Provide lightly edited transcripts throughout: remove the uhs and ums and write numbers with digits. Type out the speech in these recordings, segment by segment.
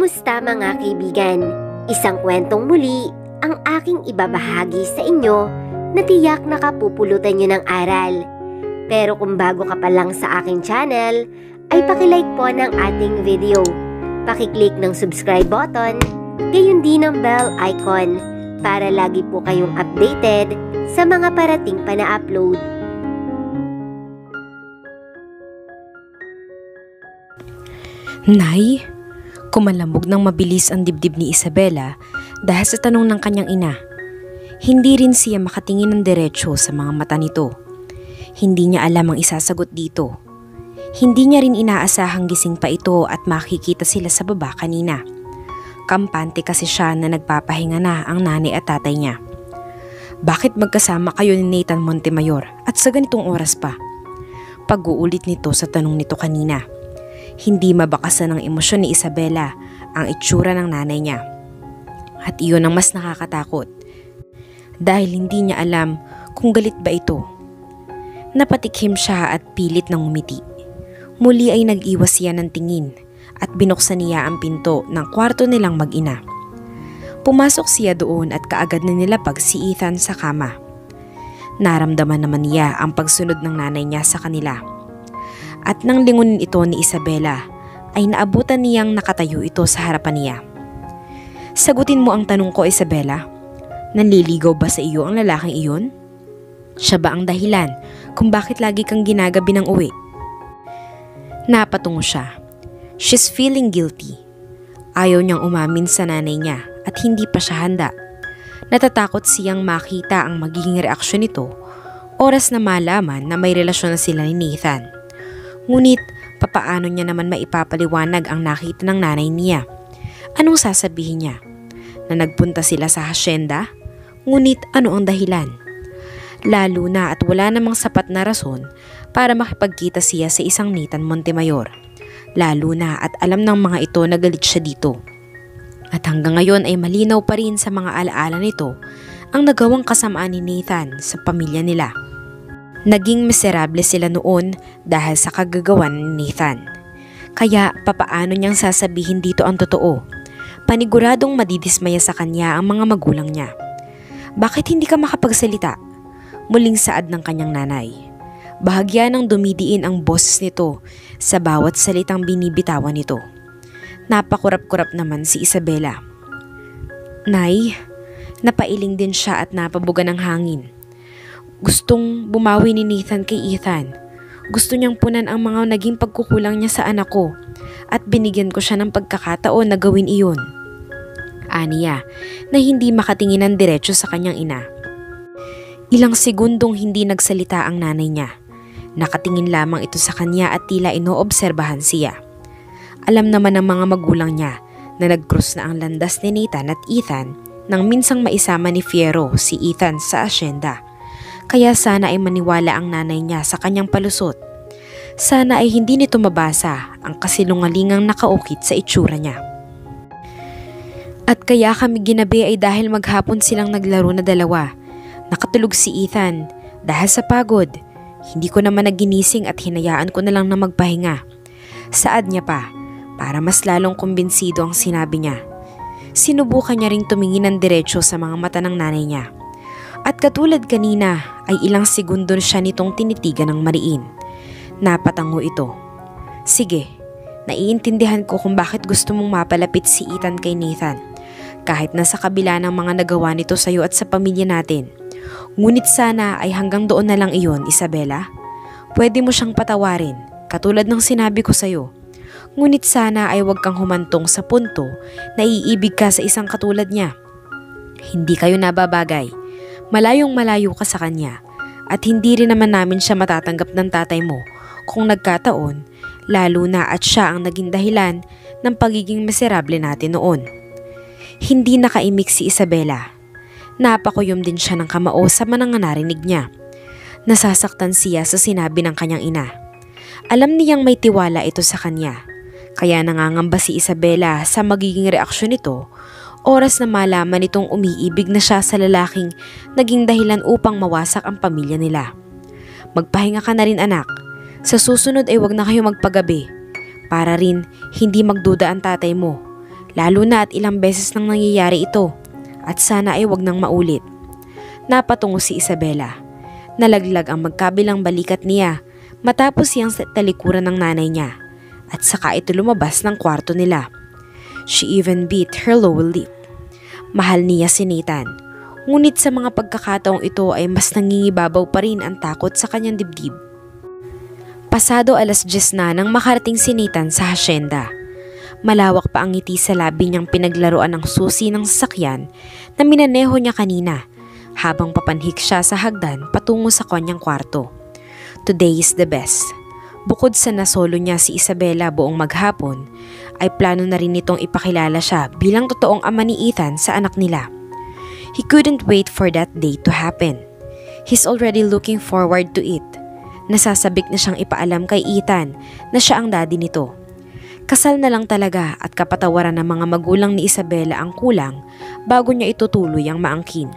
Kamusta mga kaibigan? Isang kwentong muli ang aking ibabahagi sa inyo na tiyak na kapupulutan nyo ng aral. Pero kung bago ka pa lang sa aking channel, ay pakilike po ng ating video. Pakiclick ng subscribe button, gayon din ang bell icon para lagi po kayong updated sa mga parating pa na upload. Nay, kumalambog ng mabilis ang dibdib ni Isabela dahil sa tanong ng kanyang ina. Hindi rin siya makatingin ng diretsyo sa mga mata nito. Hindi niya alam ang isasagot dito. Hindi niya rin inaasahang gising pa ito at makikita sila sa baba kanina. Kampante kasi siya na nagpapahinga na ang nanay at tatay niya. Bakit magkasama kayo ni Nathan Montemayor at sa ganitong oras pa? Pag-uulit nito sa tanong nito kanina. Hindi mabakasan ng emosyon ni Isabela ang itsura ng nanay niya. At iyon ang mas nakakatakot. Dahil hindi niya alam kung galit ba ito. Napatikhim siya at pilit ng umiti. Muli ay nag-iwas siya ng tingin at binuksan niya ang pinto ng kwarto nilang mag-ina. Pumasok siya doon at kaagad na nilapag si Ethan sa kama. Naramdaman naman niya ang pagsunod ng nanay niya sa kanila. At nang lingunin ito ni Isabela, ay naabutan niyang nakatayo ito sa harapan niya. Sagutin mo ang tanong ko, Isabela. Nanliligaw ba sa iyo ang lalaking iyon? Siya ba ang dahilan kung bakit lagi kang ginagabi ng uwi? Napatungo siya. She's feeling guilty. Ayaw niyang umamin sa nanay niya at hindi pa siya handa. Natatakot siyang makita ang magiging reaksyon nito oras na malaman na may relasyon na sila ni Nathan. Ngunit, papaano niya naman maipapaliwanag ang nakita ng nanay niya? Anong sasabihin niya? Na nagpunta sila sa hasyenda? Ngunit ano ang dahilan? Lalo na at wala namang sapat na rason para makipagkita siya sa isang Nathan Montemayor. Lalo na at alam ng mga ito na galit siya dito. At hanggang ngayon ay malinaw pa rin sa mga alaala nito ang nagawang kasamaan ni Nathan sa pamilya nila. Naging miserable sila noon dahil sa kagagawan ni Nathan. Kaya papaano niyang sasabihin dito ang totoo? Paniguradong madidismaya sa kanya ang mga magulang niya. Bakit hindi ka makapagsalita? Muling saad ng kanyang nanay. Bahagya ng dumidiin ang boses nito sa bawat salitang binibitawan nito. Napakurap-kurap naman si Isabela. Nay, napailing din siya at napabuga ng hangin. Gustong bumawi ni Nathan kay Ethan. Gusto niyang punan ang mga naging pagkukulang niya sa anak ko at binigyan ko siya ng pagkakataon na gawin iyon. Aniya na hindi makatingin ng diretsyo sa kanyang ina. Ilang segundong hindi nagsalita ang nanay niya. Nakatingin lamang ito sa kanya at tila inoobserbahan siya. Alam naman ng mga magulang niya na nag-cross na ang landas ni Nathan at Ethan nang minsang maisama ni Fierro si Ethan sa asyenda. Kaya sana ay maniwala ang nanay niya sa kanyang palusot. Sana ay hindi nito mabasa ang kasilungalingang nakaukit sa itsura niya. At kaya kami ginabi ay dahil maghapon silang naglaro na dalawa. Nakatulog si Ethan dahil sa pagod. Hindi ko naman naginising at hinayaan ko na lang na magpahinga. Saad niya pa para mas lalong kumbinsido ang sinabi niya. Sinubukan niya ring tumingin ng diretsyo sa mga mata ng nanay niya. At katulad kanina ay ilang segundo siya nitong tinitigan ng mariin. Napatango ito. Sige, naiintindihan ko kung bakit gusto mong mapalapit si Ethan kay Nathan. Kahit na sa kabila ng mga nagawa nito sa iyo at sa pamilya natin. Ngunit sana ay hanggang doon na lang iyon, Isabela. Pwede mo siyang patawarin, katulad ng sinabi ko sa iyo. Ngunit sana ay huwag kang humantong sa punto na iibig ka sa isang katulad niya. Hindi kayo nababagay. Malayong malayo ka sa kanya at hindi rin naman namin siya matatanggap ng tatay mo kung nagkataon, lalo na at siya ang naging dahilan ng pagiging miserable natin noon. Hindi nakaimik si Isabela. Napakuyom din siya ng kamao sa mga narinig niya. Nasasaktan siya sa sinabi ng kanyang ina. Alam niyang may tiwala ito sa kanya, kaya nangangamba si Isabela sa magiging reaksyon nito oras na malaman itong umiibig na siya sa lalaking naging dahilan upang mawasak ang pamilya nila. Magpahinga ka na rin anak. Sa susunod ay wag na kayo magpagabi. Para rin hindi magduda ang tatay mo. Lalo na at ilang beses nang nangyayari ito at sana ay wag nang maulit. Napatungo si Isabela. Nalaglag ang magkabilang balikat niya matapos siyang sa talikuran ng nanay niya at saka ito lumabas ng kwarto nila. She even beat her lower lip. Mahal niya si Nathan. Ngunit sa mga pagkakataong ito ay mas nangingibabaw pa rin ang takot sa kanyang dibdib. Pasado 10:00 na nang makarating si Nathan sa hasyenda. Malawak pa ang ngiti sa labi niyang pinaglaruan ng susi ng sasakyan na minaneho niya kanina habang papanhik siya sa hagdan patungo sa kanyang kwarto. Today is the best. Bukod sa nasolo niya si Isabela buong maghapon, ay plano na rin nitong ipakilala siya bilang totoong ama ni Ethan sa anak nila. He couldn't wait for that day to happen. He's already looking forward to it. Nasasabik na siyang ipaalam kay Ethan na siya ang daddy nito. Kasal na lang talaga at kapatawaran ng mga magulang ni Isabela ang kulang bago niya itutuloy ang maangkin.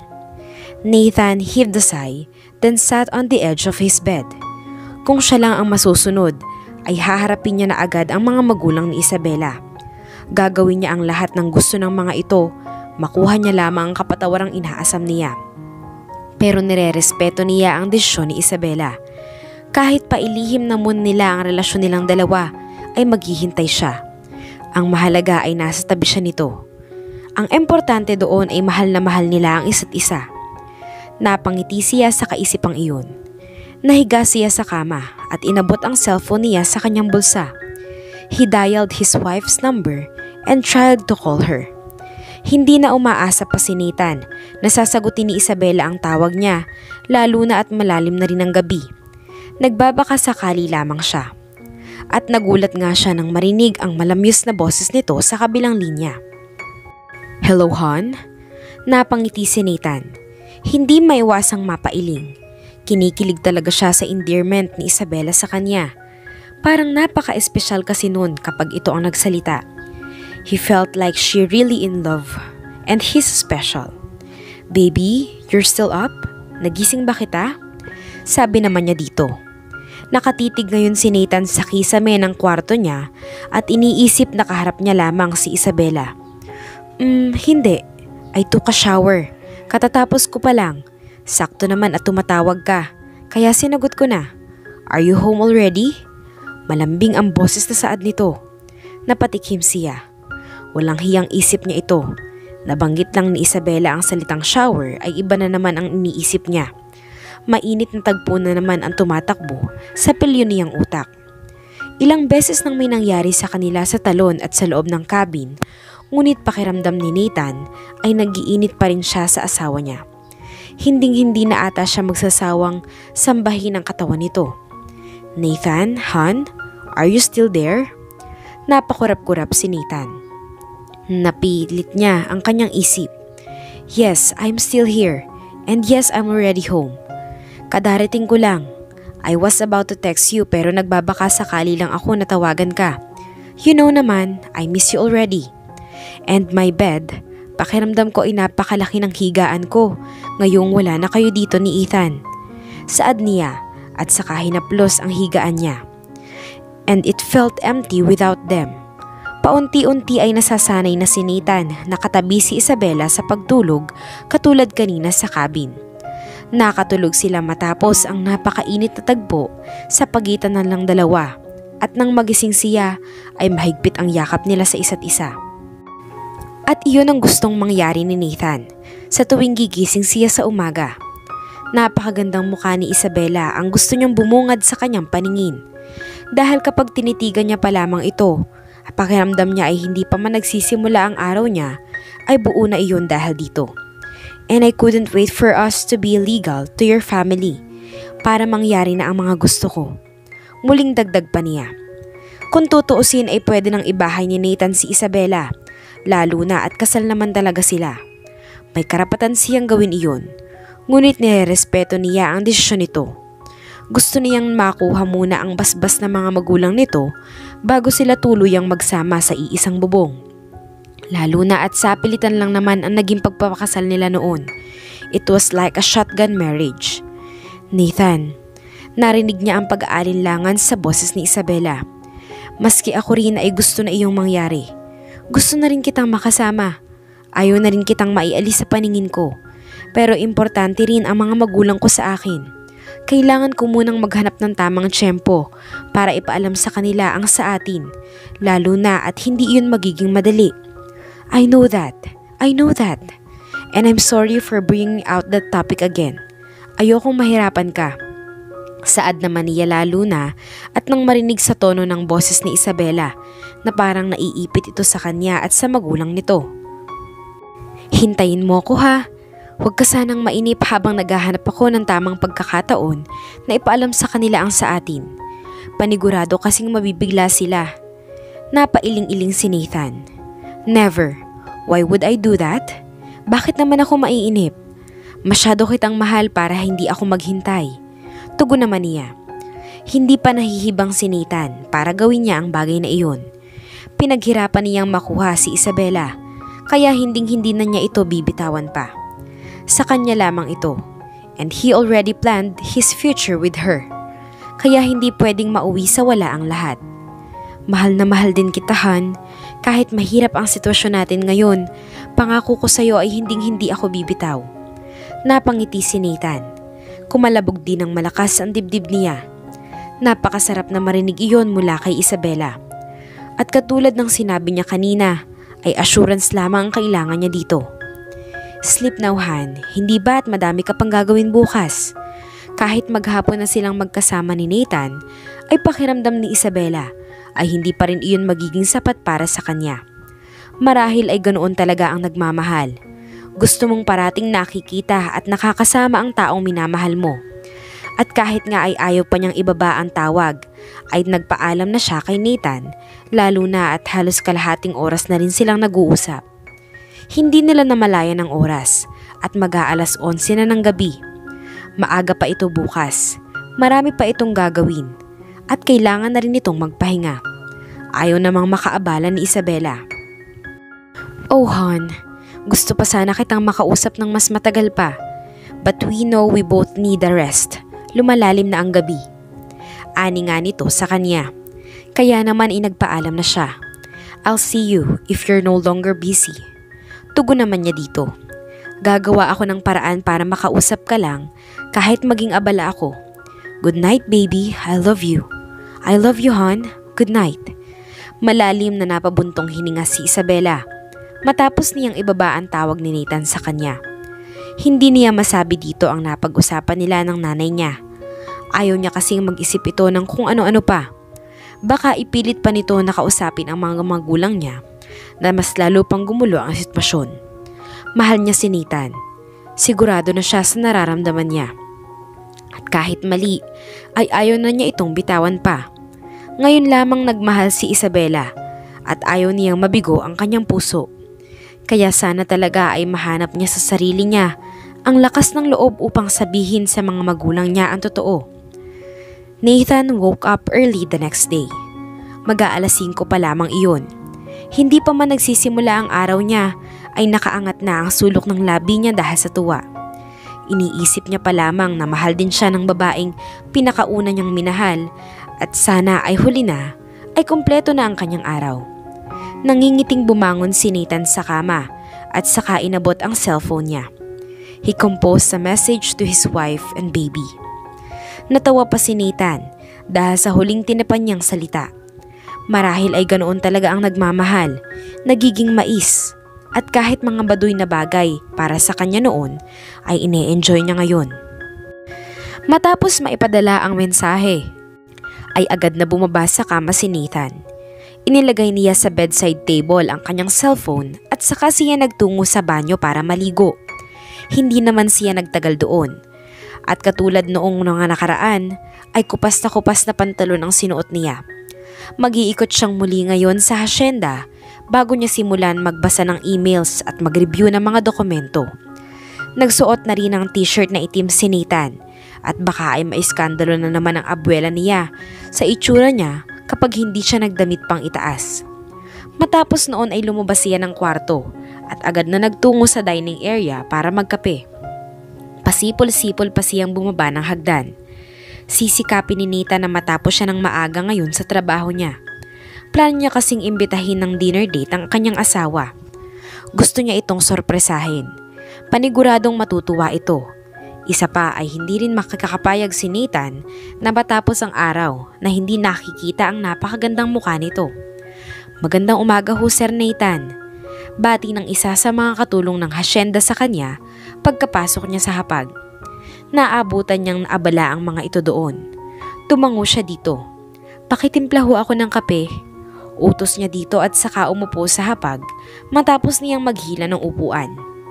Nathan heaved a sigh, then sat on the edge of his bed. Kung siya lang ang masusunod, ay haharapin niya na agad ang mga magulang ni Isabela. Gagawin niya ang lahat ng gusto ng mga ito, makuha niya lamang ang kapatawarang inaasam niya. Pero nirerespeto niya ang desisyon ni Isabela. Kahit pailihim na muna nila ang relasyon nilang dalawa, ay maghihintay siya. Ang mahalaga ay nasa tabi siya nito. Ang importante doon ay mahal na mahal nila ang isa't isa. Napangiti siya sa kaisipang iyon. Nahiga siya sa kama at inabot ang cellphone niya sa kanyang bulsa. He dialed his wife's number and tried to call her. Hindi na umaasa pa si Nathan na sasagutin ni Isabela ang tawag niya, lalo na at malalim na rin ang gabi. Nagbabaka sakali lamang siya. At nagulat nga siya nang marinig ang malamyos na boses nito sa kabilang linya. Hello, hon? Napangiti si Nathan. Hindi maiwasang mapailing. Kinikilig talaga siya sa endearment ni Isabela sa kanya. Parang napaka-espesyal kasi noon kapag ito ang nagsalita. He felt like she really in love and he's special. Baby, you're still up? Nagising ba kita? Sabi naman niya dito. Nakatitig ngayon si Nathan sa kisame ng kwarto niya at iniisip na kaharap niya lamang si Isabela. Hindi. I took a shower. Katatapos ko pa lang. Sakto naman at tumatawag ka. Kaya sinagot ko na. Are you home already? Malambing ang boses na saad nito. Napatikim siya. Walang hiyang isip niya ito. Nabanggit lang ni Isabela ang salitang shower ay iba na naman ang iniisip niya. Mainit na tagpo na naman ang tumatakbo sa pilyo niyang utak. Ilang beses nang may nangyari sa kanila sa talon at sa loob ng cabin, ngunit pakiramdam ni Nathan ay nag-iinit pa rin siya sa asawa niya. Hinding-hindi na ata siya magsasawang sambahin ang katawan nito. Nathan, hon, are you still there? Napakurap-kurap si Nathan. Napilit niya ang kanyang isip. Yes, I'm still here. And yes, I'm already home. Kadarating ko lang. I was about to text you pero nagbabaka sakali lang ako na tawagan ka. You know naman, I miss you already. And my bed, pakiramdam ko ay napakalaki ng higaan ko ngayong wala na kayo dito ni Ethan. Saad niya at saka hinaplos ang higaan niya. And it felt empty without them. Paunti-unti ay nasasanay na si Nathan na katabi si Isabela sa pagtulog katulad kanina sa cabin. Nakatulog sila matapos ang napakainit na tagpo sa pagitan ng lang dalawa at nang magising siya ay mahigpit ang yakap nila sa isa't isa. At iyon ang gustong mangyari ni Nathan sa tuwing gigising siya sa umaga. Napakagandang mukha ni Isabela ang gusto niyang bumungad sa kanyang paningin. Dahil kapag tinitigan niya pa lamang ito, pakiramdam niya ay hindi pa man nagsisimula ang araw niya, ay buo na iyon dahil dito. And I couldn't wait for us to be legal to your family para mangyari na ang mga gusto ko. Muling dagdag pa niya. Kung tutuusin ay pwede nang ibahay ni Nathan si Isabela, lalo na at kasal naman talaga sila. May karapatan siyang gawin iyon, ngunit nirerespeto niya ang desisyon nito. Gusto niyang makuha muna ang basbas ng mga magulang nito bago sila tuluyang magsama sa iisang bubong. Lalo na at sa pilitan lang naman ang naging pagpapakasal nila noon. It was like a shotgun marriage. Nathan, narinig niya ang pag-aalinlangan sa boses ni Isabela. Maski ako rin ay gusto na iyong mangyari. Gusto na rin kitang makasama. Ayaw na rin kitang maialis sa paningin ko. Pero importante rin ang mga magulang ko sa akin. Kailangan ko munang maghanap ng tamang tiyempo para ipaalam sa kanila ang sa atin. Lalo na at hindi iyon magiging madali. I know that. And I'm sorry for bringing out that topic again. Ayokong mahirapan ka. Saad naman niya lalo na at nang marinig sa tono ng boses ni Isabela na parang naiipit ito sa kanya at sa magulang nito. Hintayin mo ko ha. Huwag ka sanang mainip habang naghahanap ako ng tamang pagkakataon na ipaalam sa kanila ang sa atin. Panigurado kasing mabibigla sila. Napailing-iling si Nathan. Never. Why would I do that? Bakit naman ako maiinip? Masyado kitang mahal para hindi ako maghintay. Tugon naman niya. Hindi pa nahihibang si Nathan para gawin niya ang bagay na iyon. Pinaghirapan niyang makuha si Isabela, kaya hinding-hindi na niya ito bibitawan pa. Sa kanya lamang ito, and he already planned his future with her. Kaya hindi pwedeng mauwi sa wala ang lahat. Mahal na mahal din kita, Han. Kahit mahirap ang sitwasyon natin ngayon, pangako ko sa'yo ay hinding-hindi ako bibitaw. Napangiti si Nathan. Kumalabog din ng malakas ang dibdib niya. Napakasarap na marinig iyon mula kay Isabela. At katulad ng sinabi niya kanina, ay assurance lamang ang kailangan niya dito. Sleep now, Han. Hindi ba at madami ka pang gagawin bukas? Kahit maghapon na silang magkasama ni Nathan, ay pakiramdam ni Isabela ay hindi pa rin iyon magiging sapat para sa kanya. Marahil ay ganoon talaga ang nagmamahal. Gusto mong parating nakikita at nakakasama ang taong minamahal mo. At kahit nga ay ayaw pa niyang ibaba ang tawag, ay nagpaalam na siya kay Nathan, lalo na at halos kalahating oras na rin silang nag-uusap. Hindi nila namalayan ang oras at mag-aalas 11 na ng gabi. Maaga pa ito bukas, marami pa itong gagawin at kailangan na rin itong magpahinga. Ayaw namang makaabala ni Isabela. Oh Han, gusto pa sana kitang makausap ng mas matagal pa. But we know we both need a rest. Lumalalim na ang gabi. Ani nga nito sa kanya. Kaya naman inagpaalam na siya. I'll see you if you're no longer busy. Tugon naman niya dito. Gagawa ako ng paraan para makausap ka lang kahit maging abala ako. Good night, baby. I love you. I love you, hon. Good night. Malalim na napabuntong hininga si Isabela matapos niyang ibaba ang tawag ni Nathan sa kanya. Hindi niya masabi dito ang napag-usapan nila ng nanay niya. Ayaw niya kasing mag-isip ito ng kung ano-ano pa. Baka ipilit pa nito na kausapin ang mga magulang niya na mas lalo pang gumulo ang sitwasyon. Mahal niya si Nathan. Sigurado na siya sa nararamdaman niya. At kahit mali, ay ayaw na niya itong bitawan pa. Ngayon lamang nagmahal si Isabela at ayaw niyang mabigo ang kanyang puso. Kaya sana talaga ay mahanap niya sa sarili niya ang lakas ng loob upang sabihin sa mga magulang niya ang totoo. Nathan woke up early the next day. Mag-aalas 5 pa lamang iyon. Hindi pa man nagsisimula ang araw niya ay nakaangat na ang sulok ng labi niya dahil sa tuwa. Iniisip niya pa lamang na mahal din siya ng babaeng pinakauna niyang minahal at sana ay huli na ay kumpleto na ang kanyang araw. Nangingiting bumangon si Nathan sa kama at saka inabot ang cellphone niya. He composed a message to his wife and baby. Natawa pa si Nathan dahil sa huling tinapan niyang salita. Marahil ay ganoon talaga ang nagmamahal, nagiging mais. At kahit mga baduy na bagay para sa kanya noon ay ine-enjoy niya ngayon. Matapos maipadala ang mensahe, ay agad na bumaba sa kama si Nathan. Inilagay niya sa bedside table ang kanyang cellphone at saka siya nagtungo sa banyo para maligo. Hindi naman siya nagtagal doon. At katulad noong mga nakaraan, ay kupas na pantalon ang sinuot niya. Mag-iikot siyang muli ngayon sa hasyenda bago niya simulan magbasa ng emails at mag-review ng mga dokumento. Nagsuot na rin ng t-shirt na itim si Nathan at baka ay maiskandalo na naman ang abuela niya sa itsura niya kapag hindi siya nagdamit pang itaas. Matapos noon ay lumabas siya ng kwarto at agad na nagtungo sa dining area para magkape. Pasipol-sipol pa siyang bumaba ng hagdan. Sisikapin ni Nathan na matapos siya ng maaga ngayon sa trabaho niya. Plano niya kasing imbitahin ng dinner date ang kanyang asawa. Gusto niya itong sorpresahin. Paniguradong matutuwa ito. Isa pa ay hindi rin makakapayag si Nathan na matapos ang araw na hindi nakikita ang napakagandang mukha nito. Magandang umaga ho, Sir Nathan. Bati ng isa sa mga katulong ng hasyenda sa kanya pagkapasok niya sa hapag. Naabutan niyang naabala ang mga ito doon. Tumango siya dito. Pakitimpla ho ako ng kape. Utos niya dito at saka umupo sa hapag matapos niyang maghila ng upuan.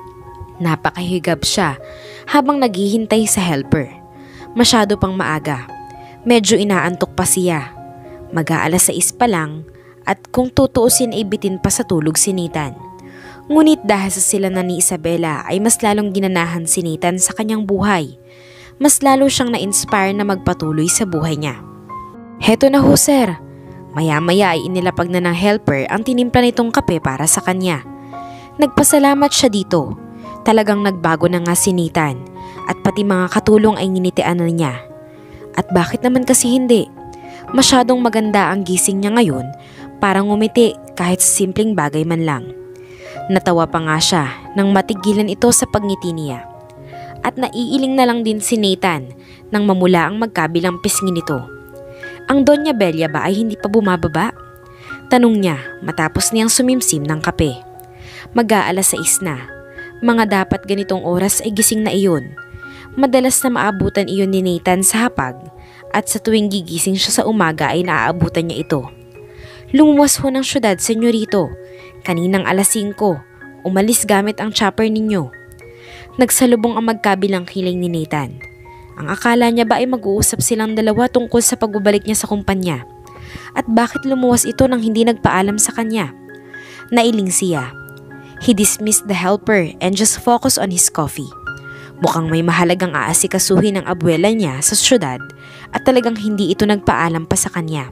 Napakahigab siya habang naghihintay sa helper. Masyado pang maaga. Medyo inaantok pa siya. Mag-aalas 6 pa lang at kung tutuusin ay bitin pa sa tulog si Nathan. Ngunit dahil sa sila na ni Isabela ay mas lalong ginanahan si Nathan sa kanyang buhay. Mas lalo siyang na-inspire na magpatuloy sa buhay niya. Heto na ho, sir. Maya-maya ay inilapag na ng helper ang tinimpla nitong kape para sa kanya. Nagpasalamat siya dito. Talagang nagbago na nga si Nathan at pati mga katulong ay nginitian na niya. At bakit naman kasi hindi? Masyadong maganda ang gising niya ngayon, parang ngumiti kahit sa simpleng bagay man lang. Natawa pa nga siya nang matigilan ito sa pagngiti niya. At naiiling na lang din si Nathan nang mamula ang magkabilang pisngi nito. Ang Doña Belia ba ay hindi pa bumababa? Tanong niya matapos niyang sumimsim ng kape. Mag-aalas 6 na. Mga dapat ganitong oras ay gising na iyon. Madalas na maabutan iyon ni Nathan sa hapag at sa tuwing gigising siya sa umaga ay naaabutan niya ito. Lumuwas ho ng syudad, senyorito. Kaninang alas 5, umalis gamit ang chopper ninyo. Nagsalubong ang magkabilang kilay ni Nathan. Ang akala niya ba ay mag-uusap silang dalawa tungkol sa pagbabalik niya sa kumpanya? At bakit lumuwas ito nang hindi nagpaalam sa kanya? Nailing siya. He dismissed the helper and just focused on his coffee. Mukhang may mahalagang aasikasuhin ng abuela niya sa syudad at talagang hindi ito nagpaalam pa sa kanya.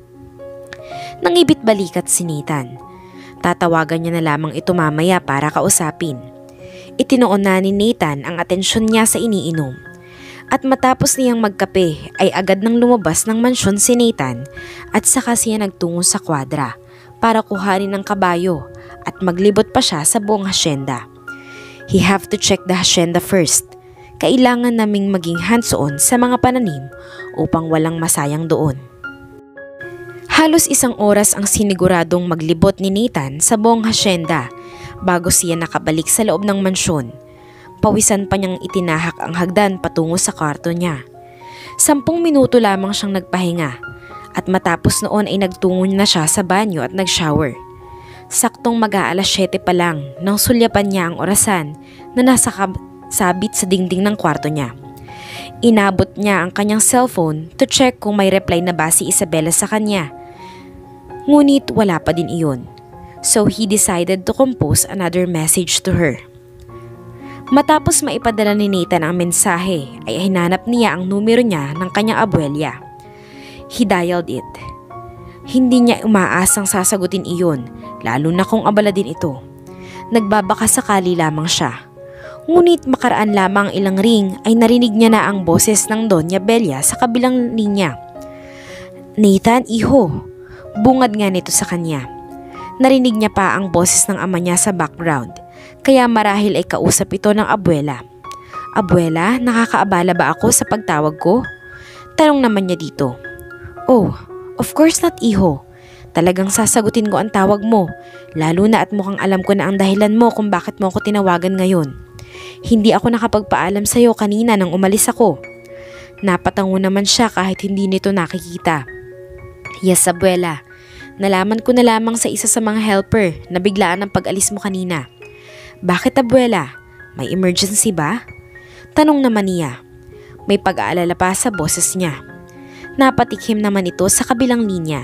Nangibit balikat si Nathan. Tatawagan niya na lamang ito mamaya para kausapin. Itinoon na ni Nathan ang atensyon niya sa iniinom. At matapos niyang magkape ay agad nang lumabas ng mansyon si Nathan at saka siya nagtungo sa kwadra para kuhanin ng kabayo at maglibot pa siya sa buong hasyenda. He have to check the hasyenda first. Kailangan naming maging hands-on sa mga pananim upang walang masayang doon. Halos 1 oras ang siniguradong maglibot ni Nathan sa buong hasyenda bago siya nakabalik sa loob ng mansyon. Pawisan pa niyang itinahak ang hagdan patungo sa kwarto niya. 10 minuto lamang siyang nagpahinga at matapos noon ay nagtungo na siya sa banyo at nag-shower. Saktong mag-aalas 7 pa lang nang sulyapan niya ang orasan na nasa sabit sa dingding ng kwarto niya. Inabot niya ang kanyang cellphone to check kung may reply na ba si Isabela sa kanya. Ngunit wala pa din iyon. So he decided to compose another message to her. Matapos maipadala ni Nathan ang mensahe ay hinanap niya ang numero niya ng kanyang abuelya. He dialed it. Hindi niya umaasang sasagutin iyon, lalo na kung abala din ito. Nagbabaka sakali lamang siya. Ngunit makaraan lamang ilang ring ay narinig niya na ang boses ng Doña Belia sa kabilang linya. Nathan, iho. Bungad nga nito sa kanya. Narinig niya pa ang boses ng ama niya sa background. Kaya marahil ay kausap ito ng abuela. Abuela, nakakaabala ba ako sa pagtawag ko? Tanong naman niya dito. Oh, of course not, iho. Talagang sasagutin ko ang tawag mo, lalo na at mukhang alam ko na ang dahilan mo kung bakit mo ako tinawagan ngayon. Hindi ako nakapagpaalam sa iyo kanina nang umalis ako. Napatango naman siya kahit hindi nito nakikita. Yes, abuela. Nalaman ko na lamang sa isa sa mga helper na biglaan ang pag-alis mo kanina. Bakit, abuela? May emergency ba? Tanong naman niya. May pag-aalala pa sa boses niya. Napatikhim naman ito sa kabilang linya.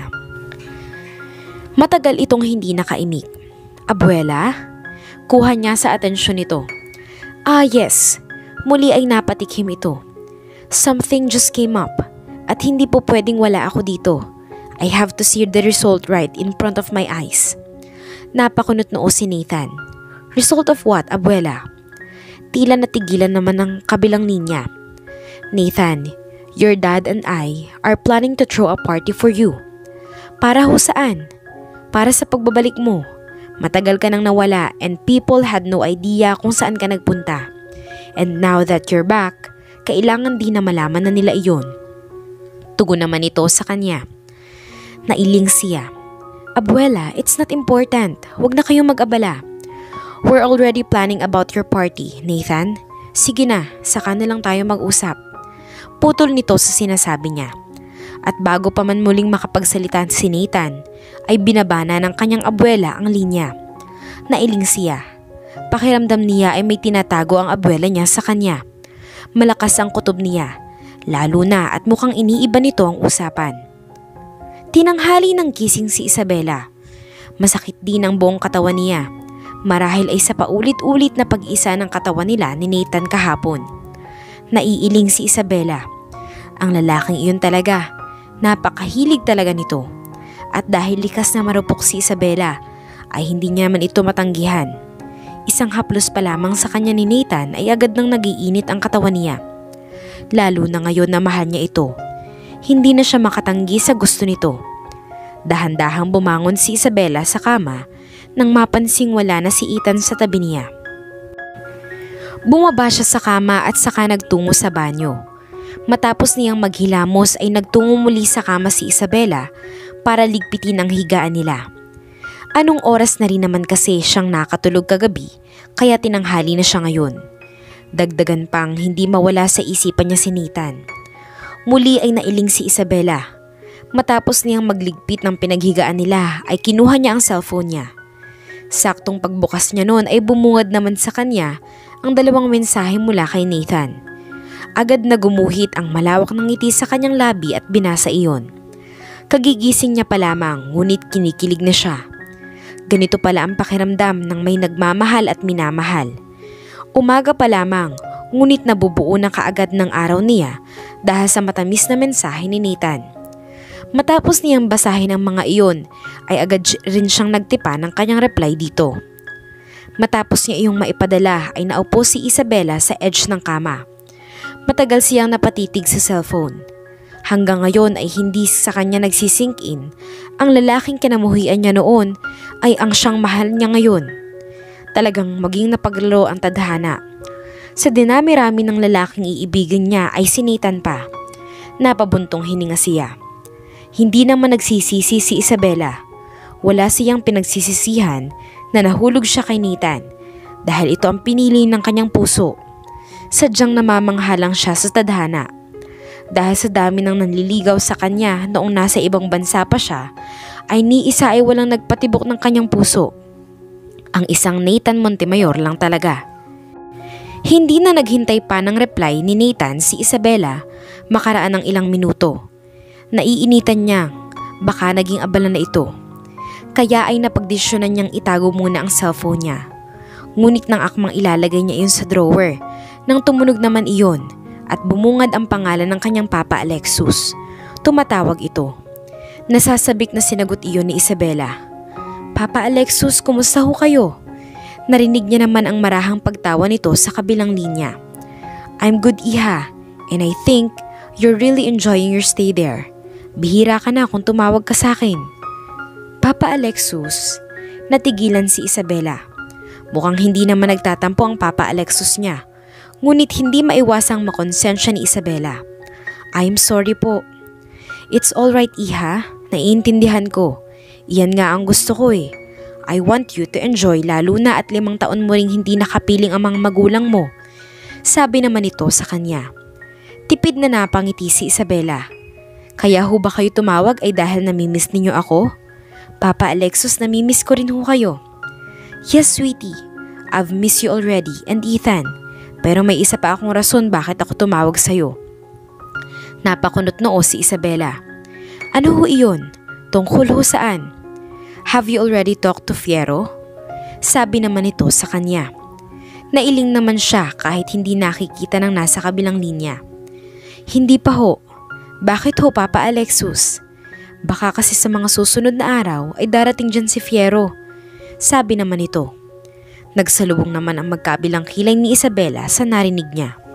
Matagal itong hindi nakaimik. Abuela? Kuha niya sa atensyon nito. Ah, yes. Muli ay napatikhim ito. Something just came up at hindi po pwedeng wala ako dito. I have to see the result right in front of my eyes. Napakunot noo si Nathan. Result of what, abuela? Tila natigilan naman ng kabilang linya. Nathan, your dad and I are planning to throw a party for you. Para ho saan? para sa pagbabalik mo. Matagal ka nang nawala and people had no idea kung saan ka nagpunta. And now that you're back, kailangan din na malaman na nila iyon. Tugon naman ito sa kanya. Nailing siya. Abuela, it's not important. Huwag na kayong mag-abala. We're already planning about your party, Nathan. Sige na, saka na lang tayo mag-usap. Putol nito sa sinasabi niya. At bago pa man muling makapagsalita si Nathan, ay binabana ng kanyang abuela ang linya. Nailing siya. Pakiramdam niya ay may tinatago ang abuela niya sa kanya. Malakas ang kutob niya, lalo na at mukhang iniiba nito ang usapan. Tinanghali ng gising si Isabela. Masakit din ang buong katawan niya. Marahil ay sa paulit-ulit na pag-isa ng katawan nila ni Nathan kahapon. Naiiling si Isabela. Ang lalaking iyon talaga, napakahilig talaga nito. At dahil likas na marupok si Isabela, ay hindi niya man ito matanggihan. Isang haplos pa lamang sa kanya ni Nathan ay agad nang nagiinit ang katawan niya. Lalo na ngayon na mahal niya ito. Hindi na siya makatanggi sa gusto nito. Dahan-dahang bumangon si Isabela sa kama nang mapansing wala na si Ethan sa tabi niya. Bumaba siya sa kama at saka nagtungo sa banyo. Matapos niyang maghilamos ay nagtungo muli sa kama si Isabela para ligpitin ang higaan nila. Anong oras na rin naman kasi siyang nakatulog kagabi kaya tinanghali na siya ngayon. Dagdagan pang hindi mawala sa isipan niya si Nathan. Muli ay nailing si Isabela. Matapos niyang magligpit ng pinaghigaan nila ay kinuha niya ang cellphone niya. Saktong pagbukas niya noon ay bumungad naman sa kanya ang dalawang mensahe mula kay Nathan. Agad na gumuhit ang malawak ng ngiti sa kanyang labi at binasa iyon. Kagigising niya pa lamang ngunit kinikilig na siya. Ganito pala ang pakiramdam ng may nagmamahal at minamahal. Umaga pa lamang ngunit nabubuo na kaagad ng araw niya dahil sa matamis na mensahe ni Nathan. Matapos niyang basahin ang mga iyon, ay agad rin siyang nagtipa ng kanyang reply dito. Matapos niya iyong maipadala ay naupo si Isabela sa edge ng kama. Matagal siyang napatitig sa cellphone. Hanggang ngayon ay hindi sa kanya nagsisink in, ang lalaking kinamuhian niya noon ay ang siyang mahal niya ngayon. Talagang maging napaglaro ang tadhana. Sa dinami-rami ng lalaking iibigin niya ay si Nathan pa. Napabuntong hininga siya. Hindi naman nagsisisi si Isabela. Wala siyang pinagsisisihan na nahulog siya kay Nathan dahil ito ang pinili ng kanyang puso. Sadyang namamanghalang siya sa tadhana. Dahil sa dami ng nanliligaw sa kanya noong nasa ibang bansa pa siya, ay ni isa ay walang nagpatibok ng kanyang puso. Ang isang Nathan Montemayor lang talaga. Hindi na naghintay pa ng reply ni Nathan si Isabela makaraan ng ilang minuto. Naiinitan niya, baka naging abala na ito. Kaya ay napagdesisyonan niyang itago muna ang cellphone niya. Ngunit nang akmang ilalagay niya iyon sa drawer, nang tumunog naman iyon at bumungad ang pangalan ng kanyang papa Alexus. Tumatawag ito. Nasasabik na sinagot iyon ni Isabela. Papa Alexus, kumusta ho kayo? Narinig niya naman ang marahang pagtawa nito sa kabilang linya. I'm good, Iha, and I think you're really enjoying your stay there. Bihira ka na kung tumawag ka sa akin. Papa Alexus, natigilan si Isabela. Mukhang hindi naman nagtatampo ang Papa Alexus niya. Ngunit hindi maiwasang makonsensya ni Isabela. I'm sorry po. It's alright, Iha. Naiintindihan ko. Iyan nga ang gusto ko eh. I want you to enjoy lalo na at 5 taon mo ring hindi nakapiling ang mga magulang mo. Sabi naman ito sa kanya. Tipid na napangiti si Isabela. Kaya ho ba kayo tumawag ay dahil namimiss ninyo ako? Papa Alexus, namimiss ko rin ho kayo. Yes, sweetie. I've missed you already and Ethan. Pero may isa pa akong rason bakit ako tumawag sa'yo. Napakunot noo si Isabela. Ano ho iyon? Tungkol ho saan? Have you already talked to Fiero? Sabi naman ito sa kanya. Nailing naman siya kahit hindi nakikita ng nasa kabilang linya. Hindi pa ho. Bakit ho, Papa Alexus? Baka kasi sa mga susunod na araw ay darating dyan si Fiero. Sabi naman ito. Nagsalubong naman ang magkabilang kilay ni Isabela sa narinig niya.